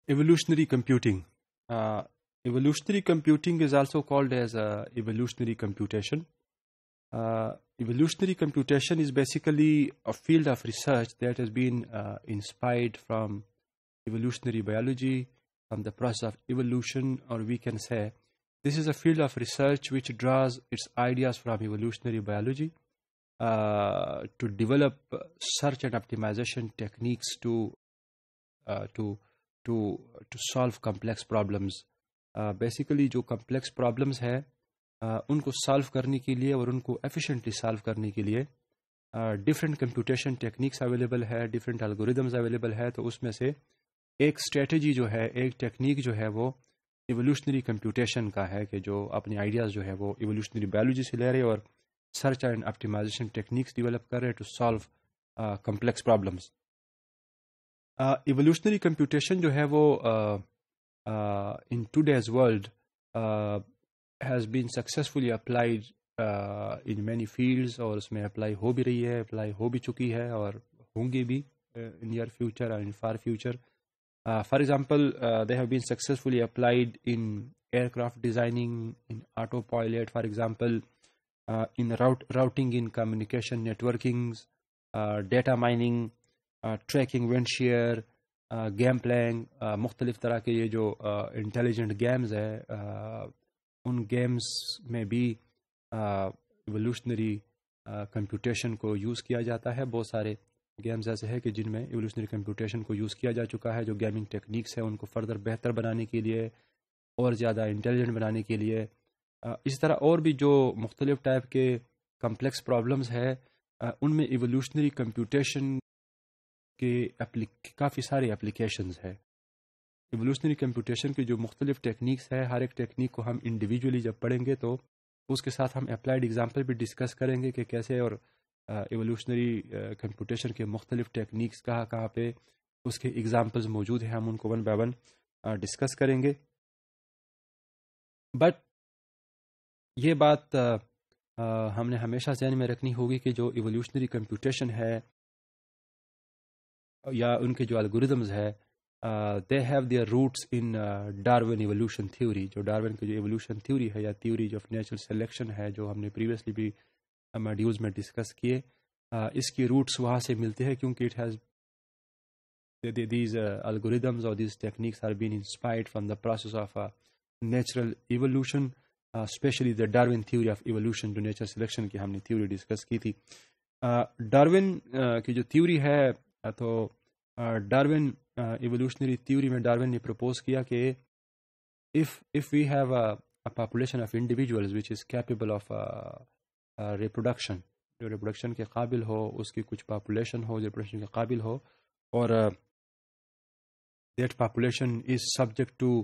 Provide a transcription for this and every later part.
Evolutionary computing. Evolutionary computing is also called as evolutionary computation. Evolutionary computation is basically a field of research that has been inspired from evolutionary biology, from the process of evolution, or we can say this is a field of research which draws its ideas from evolutionary biology to develop search and optimization techniques to solve complex problems. Basically جو complex problems ہے ان کو solve کرنے کے لیے اور ان کو efficiently solve کرنے کے لیے ڈفرینٹ کمپیوٹیشن ٹیکنیکس اویلیبل ہے، ڈفرینٹ الگوریدمز اویلیبل ہے. تو اس میں سے ایک اسٹریٹجی جو ہے، ایک ٹیکنیک جو ہے وہ ایولیوشنری کمپیوٹیشن کا ہے کہ جو اپنی آئیڈیاز جو ہے وہ ایولیوشنری بایولوجی سے لے رہے اور search and optimization techniques develop کر رہے to solve complex problems. Evolutionary computation جو ہے وہ in today's world has been successfully applied in many fields اور اس میں اپلائی ہو بھی رہی ہے، اپلائی ہو بھی چکی ہے اور ہوں گی بھی in near future and in far future. For example, they have been successfully applied in aircraft designing, in autopilot, for example, in routing, in communication networkings, data mining, tracking wind shear, game playing, مختلف طرح کے یہ جو intelligent games ہے ان games میں بھی evolutionary computation کو use کیا جاتا ہے. بہت سارے گیمز ایسے ہیں کہ جن میں ایولیوشنری کمپیوٹیشن کو یوز کیا جا چکا ہے، جو گیمنگ ٹیکنیکس ہیں ان کو فردر بہتر بنانے کے لیے اور زیادہ انٹیلیجنٹ بنانے کے لیے. اسی طرح اور بھی جو مختلف ٹائپ کے کمپلیکس پرابلمز ہے ان میں ایولیوشنری کمپیوٹیشن کہ کافی سارے اپلیکیشنز ہے. ایولیوشنری کمپیوٹیشن کی جو مختلف ٹیکنیکس ہے، ہر ایک ٹیکنیک کو ہم انڈیویجولی جب پڑھیں گے تو اس کے ساتھ ہم اپلائیڈ ایگزامپل بھی ڈسکس کریں گے کہ کیسے اور ایولیوشنری کمپیوٹیشن کے مختلف ٹیکنیکس کہاں پہ اس کے ایگزامپلز موجود ہیں. ہم ان کو ون بائی ون ڈسکس کریں گے. بٹ یہ بات ہم نے ہمیشہ ذہن میں رکھنی ہوگی کہ جو ایولیوشنری کمپیوٹیشن ہے یا ان کے جو الگوریدمز ہے they have their roots in Darwin evolution theory. جو ڈارون کی جو ایولیوشن تھیوری ہے یا تھیوری آف نیچرل سلیکشن ہے جو ہم نے پریویسلی بھی ماڈیولز میں ڈسکس کیے، اس کی روٹس وہاں سے ملتے ہیں کیونکہ اٹ ہیز دیز الگوریدمز اور these techniques are been inspired from the process of natural evolution, especially the Darwin theory of evolution جو نیچرل سلیکشن کی ہم نے تھیوری ڈسکس کی تھی. ڈارون کی جو تھیوری ہے تو ڈارون ایولیوشنری تھیوری میں ڈارون نے پرپوز کیا کہ if we have a population of individuals which is capable of reproduction، جو ریپروڈکشن کے قابل ہو، اس کی کچھ پاپولیشن ہو جو ریپروڈکشن کے قابل ہو اور that population is subject to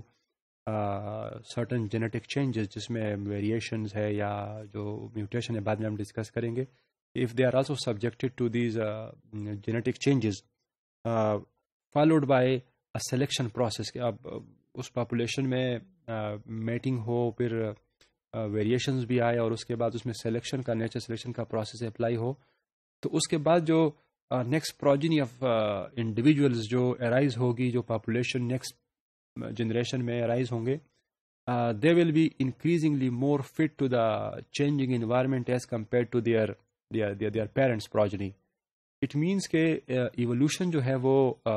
certain genetic changes جس میں ویریشنز ہے یا جو میوٹیشن ہے بعد میں ہم ڈسکس کریں گے. if they are also subjected to these genetic changes followed by a selection process کہ اب اس پاپولیشن میں میٹنگ ہو، پھر ویریشنز بھی آئے اور اس کے بعد اس میں سلیکشن کا، نیچرل سلیکشن کا پروسیس اپلائی ہو، تو اس کے بعد جو نیکسٹ پروجینی آف انڈیویجولز جو ارائز ہوگی، جو پاپولیشن نیکسٹ جنریشن میں ارائز ہوں گے، they will be increasingly more fit to the changing environment as compared to their parents' progeny. It means کہ ایولیوشن جو ہے وہ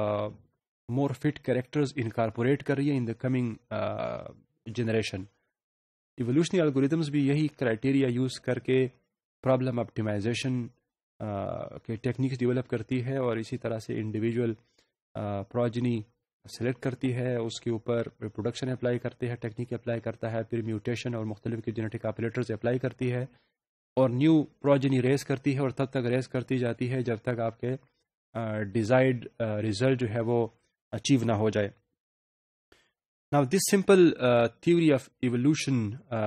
مور فٹ کریکٹرز انکارپوریٹ کر رہی ہے in the coming generation. Evolutionary algorithms بھی یہی کرائٹیریا یوز کر کے پرابلم آپٹیمائزیشن کے ٹیکنیکس ڈیولپ کرتی ہے اور اسی طرح سے انڈیویجول پروجنی سلیکٹ کرتی ہے، اس کے اوپر ریپروڈکشن اپلائی کرتے ہیں، ٹیکنیک اپلائی کرتا ہے، پھر میوٹیشن اور مختلف کے جینیٹک آپریٹرز اپلائی کرتی ہے اور نیو پروجنی ریز کرتی ہے اور تب تک ریز کرتی جاتی ہے جب تک آپ کے ڈیزائرڈ ریزلٹ جو ہے وہ اچیو نہ ہو جائے. Now this simple theory of evolution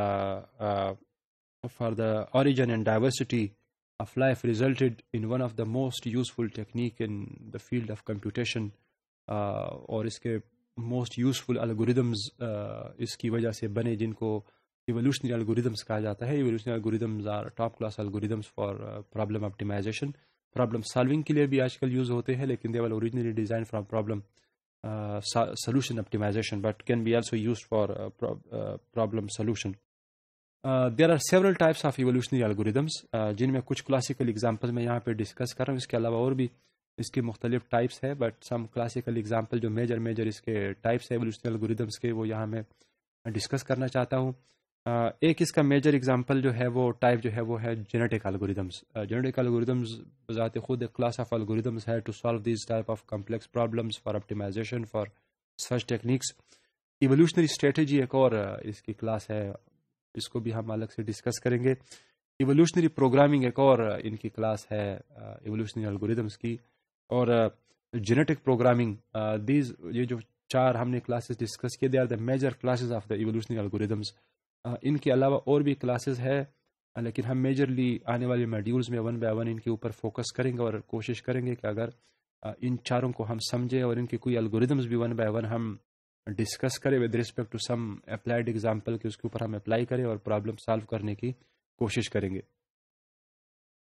for the origin and diversity of life resulted in one of the most useful technique in the field of computation اور اس کے موسٹ یوزفل الگوریدمز اس کی وجہ سے بنے جن کو ایولیوشنری الگوریدمز کہا جاتا ہے. Evolutionary algorithms are top class algorithms for problem optimization. Problem solving کے لیے بھی آج کل یوز ہوتے ہیں لیکن they will originally design from problem solution optimization, but can be also used for problem solution. There are several types of evolutionary algorithms, جن میں کچھ کلاسیکل ایگزامپل میں یہاں پہ ڈسکس کر رہا ہوں. اس کے علاوہ اور بھی اس کے مختلف ٹائپس ہے، بٹ سم کلاسیکل ایگزامپل جو میجر اس کے ٹائپس ہے ایولیوشنری الگوریدمس کے، وہ یہاں میں ڈسکس کرنا چاہتا ہوں. ایک اس کا میجر ایگزامپل جو ہے وہ ٹائپ جو ہے وہ ہے جینیٹک الگوریدمس. جینیٹک الگوریدمس بذات خود ایک کلاس آف الگوریدمس ہے to solve these type of complex problems for optimization for search techniques. Evolutionary strategy ایک اور اس کی کلاس ہے، اس کو بھی ہم الگ سے ڈسکس کریں گے. ایولیوشنری پروگرامنگ ایک اور ان کی کلاس ہے ایولیوشنری الگوریدمس کی. اور جینیٹک پروگرامنگ، یہ جو چار ہم نے کلاسز ڈسکس کیے، they are the major classes of the evolutionary algorithms. ان کے علاوہ اور بھی کلاسز ہے، لیکن ہم میجرلی آنے والے میڈیولز میں ون بائی ون ان کے اوپر فوکس کریں گے اور کوشش کریں گے کہ اگر ان چاروں کو ہم سمجھیں اور ان کے کوئی الگوریدمس بھی ون بائی ون ہم ڈسکس کریں with respect to some applied example, کہ اس کے اوپر ہم اپلائی کریں اور پرابلم سالو کرنے کی کوشش کریں گے.